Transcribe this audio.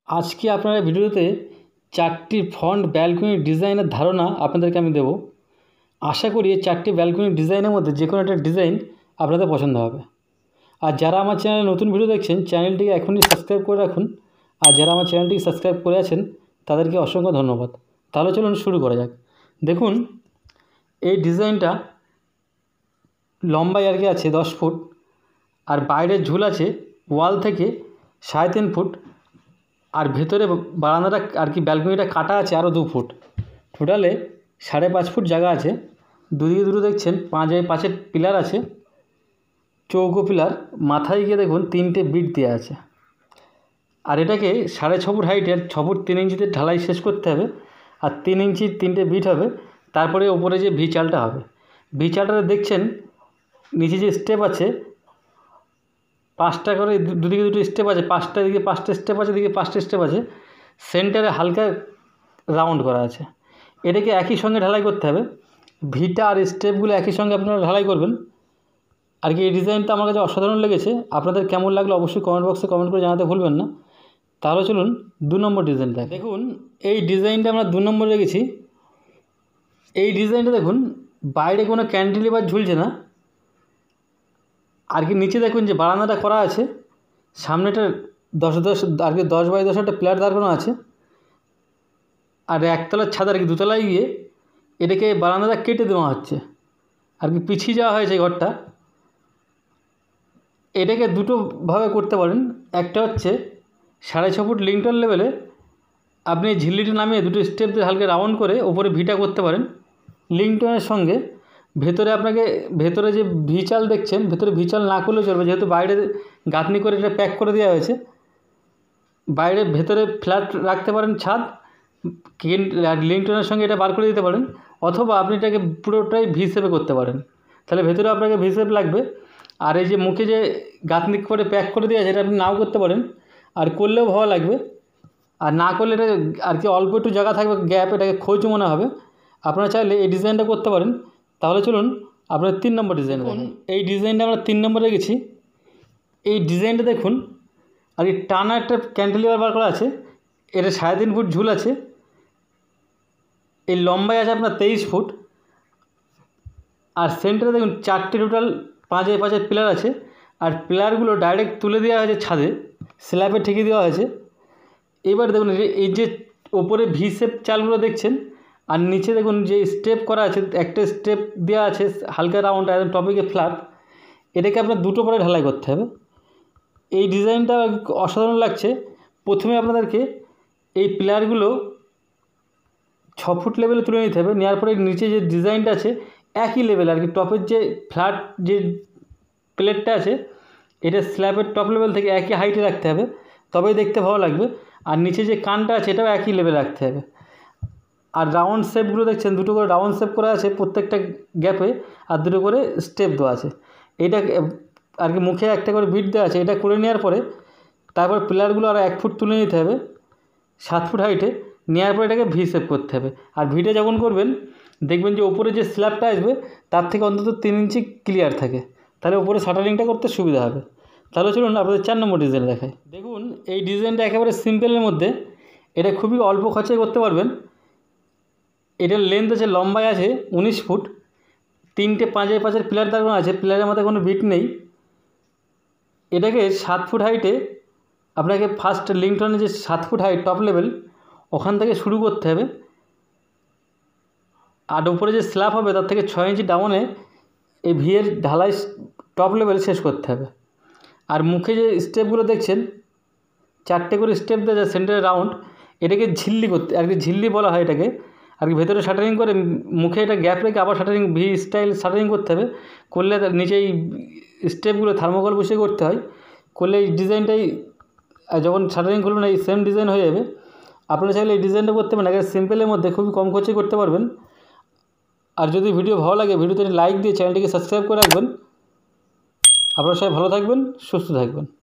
আজকে আপনারা ভিডিওতে চারটি ফ্রন্ট ব্যালকনির ডিজাইনের ধারণা আপনাদেরকে আমি দেব। আশা করি এই চারটি ব্যালকনির ডিজাইনের মধ্যে যে কোনো একটা ডিজাইন আপনাদের পছন্দ হবে। আর যারা আমার চ্যানেলে নতুন ভিডিও দেখছেন চ্যানেলটিকে এখনই সাবস্ক্রাইব করে রাখুন। আর যারা আমার চ্যানেলটিকে সাবস্ক্রাইব করে আছেন তাদেরকে অসংখ্য ধন্যবাদ। তাহলে চলুন শুরু করা যাক। দেখুন এই ডিজাইনটা লম্বায় আর কি আছে 10 ফুট, আর বাইরের ঝুল আছে ওয়াল থেকে 3.5 ফুট, আর ভেতরে বারান্দাটা আর কি ব্যালকনিটা কাটা আছে আরও 2 ফুট। টোটালে 5.5 ফুট জায়গা আছে। দুদিকে দুটো দেখছেন 5x5 পিলার আছে, চৌকো পিলার। মাথায় গিয়ে দেখুন 3টে বিট দেওয়া আছে। আর এটাকে 6.5 ফুট হাইটের 6 ফুট 3 ইঞ্চিতে ঢালাই শেষ করতে হবে। আর 3 ইঞ্চির 3টে বিট হবে। তারপরে ওপরে যে ভি চালটা হবে, ভি চালটা দেখছেন নিচে যে স্টেপ আছে 5টা করে, দুদিকে দুটো স্টেপ আছে, 5টা দিকে 5টা স্টেপ আছে, দিকে 5টা স্টেপ আছে। সেন্টারে হালকা রাউন্ড করা আছে। এটাকে একই সঙ্গে ঢালাই করতে হবে। ভিটা আর স্টেপগুলো একই সঙ্গে আপনারা ঢালাই করবেন। আর কি এই ডিজাইনটা আমার কাছে অসাধারণ লেগেছে। আপনাদের কেমন লাগলো অবশ্যই কমেন্ট বক্সে কমেন্ট করে জানাতে ভুলবেন না। তাহলে চলুন 2 নম্বর ডিজাইনটা দেখুন। এই ডিজাইনটা আমরা 2 নম্বর রেখেছি। এই ডিজাইনটা দেখুন বাইরে কোনো ক্যান্টিলিভার ঝুলছে না। আর কি নিচে দেখুন যে বারান্দাটা করা আছে, সামনেটা 10x10 আর কি 10x10 একটা প্লেট দাঁড় করানো আছে। আর একতলার ছাদ আর কি দুতলায় গিয়ে এটাকে বারান্দাটা কেটে দেওয়া হচ্ছে, আর কি পিছিয়ে যাওয়া হয়েছে ঘরটা। এটাকে দুটোভাবে করতে পারেন। একটা হচ্ছে 6.5 ফুট লিংটন লেভেলে আপনি ঝিল্লিটা নামিয়ে দুটো স্টেপ দিয়ে হালকা রাউন্ড করে ওপরে ভিটা করতে পারেন লিংটনের সঙ্গে। ভেতরে আপনাকে ভেতরে যে ভি চাল দেখছেন, ভেতরে ভি চাল না করলেও চলবে, যেহেতু বাইরে গাঁথনি করে এটা প্যাক করে দেওয়া হয়েছে। বাইরে ভেতরে ফ্ল্যাট রাখতে পারেন ছাদ, লিংটনের সঙ্গে এটা বার করে দিতে পারেন। অথবা আপনি এটাকে পুরোটাই ভি শেপে করতে পারেন, তাহলে ভেতরে আপনাকে ভি শেপ লাগবে। আর এই যে মুখে যে গাঁথনি করে প্যাক করে দেওয়া আছে এটা আপনি নাও করতে পারেন, আর করলেও ভালো লাগবে। আর না করলে এটা আর কি অল্প একটু জায়গা থাকবে গ্যাপ, এটাকে খোঁজ মনে হবে। আপনারা চাইলে এই ডিজাইনটা করতে পারেন। তাহলে চলুন আপনার 3 নম্বর ডিজাইন দেখুন। এই ডিজাইনটা আমরা 3 নম্বরে রেখেছি। এই ডিজাইনটা দেখুন আর এই টানা একটা ক্যান্টিলিভার বার করা আছে। এটা 3.5 ফুট ঝুল আছে। এই লম্বায় আছে আপনার 23 ফুট। আর সেন্টারে দেখুন 4টে টোটাল 5x5 পিলার আছে। আর পিলারগুলো ডাইরেক্ট তুলে দেওয়া হয়েছে ছাদে, স্ল্যাবে ঠেকে দেওয়া হয়েছে। এবার দেখুন এই যে ওপরে ভি শেপ চালগুলো দেখছেন, আর নিচে দেখুন যে স্টেপ করা আছে, একটা স্টেপ দেওয়া আছে হালকা রাউন্ড একদম টপিকে ফ্ল্যাট। এটাকে আপনার দুটো পরে ঢালাই করতে হবে। এই ডিজাইনটা অসাধারণ লাগছে। প্রথমে আপনাদেরকে এই পিলারগুলো 6 ফুট লেভেলে তুলে নিতে হবে। নেওয়ার পরে নিচে যে ডিজাইনটা আছে একই লেভেল, আর কি টপের যে ফ্ল্যাট যে প্লেটটা আছে এটা স্ল্যাবের টপ লেভেল থেকে একই হাইটে রাখতে হবে, তবেই দেখতে ভালো লাগবে। আর নিচে যে কানটা আছে এটাও একই লেভেল রাখতে হবে। আর রাউন্ড শেপগুলো দেখছেন দুটো করে রাউন্ড শেপ করা আছে প্রত্যেকটা গ্যাপে, আর দুটো করে স্টেপ দেওয়া আছে। এইটা আর কি মুখে একটা করে বিট দেওয়া আছে। এটা করে নেওয়ার পরে তারপর পিলারগুলো আর 1 ফুট তুলে নিতে হবে 7 ফুট হাইটে। নেওয়ার পরে এটাকে ভি শেপ করতে হবে। আর ভিটা যখন করবেন দেখবেন যে ওপরে যে স্ল্যাবটা আসবে তার থেকে অন্তত 3 ইঞ্চি ক্লিয়ার থাকে, তাহলে ওপরে শাটারিংটা করতে সুবিধা হবে। তাহলে চলুন আপনাদের 4 নম্বর ডিজাইন দেখায়। দেখুন এই ডিজাইনটা একেবারে সিম্পলের মধ্যে, এটা খুবই অল্প খরচায় করতে পারবেন। এটার লেন্থ আছে লম্বায় আছে 19 ফুট, 3টে 5x5 পিলার দাঁড়ানো আছে, পিলারের মধ্যে কোনো বিট নেই। এটাকে 7 ফুট হাইটে আপনাকে ফার্স্ট লিংটনের যে 7 ফুট হাইট টপ লেভেল ওখান থেকে শুরু করতে হবে। আর উপরে যে স্ল্যাব হবে তার থেকে 6 ইঞ্চি ডাউনে এই ভিয়ের ঢালাই টপ লেভেল শেষ করতে হবে। আর মুখে যে স্টেপগুলো দেখছেন 4টে করে স্টেপ দেওয়া যায় সেন্টারে রাউন্ড, এটাকে ঝিল্লি করতে, আর কি ঝিল্লি বলা হয় এটাকে। আর কি ভেতরে শাটারিং করে মুখে এটা গ্যাপ রেখে আবার শাটারিং ভি স্টাইল শাটারিং করতে হবে। করলে নিচে এই স্টেপগুলো থার্মোকল বসিয়ে করতে হয়। করলে এই ডিজাইনটাই যখন শাটারিং করবেন এই সেম ডিজাইন হয়ে যাবে। আপনারা চাইলে এই ডিজাইনটা করতে পারেন, একেবারে সিম্পলের মধ্যে খুবই কম খরচে করতে পারবেন। আর যদি ভিডিও ভালো লাগে ভিডিওতে লাইক দিয়ে চ্যানেলটিকে সাবস্ক্রাইব করে রাখবেন। আপনারা সবাই ভালো থাকবেন, সুস্থ থাকবেন।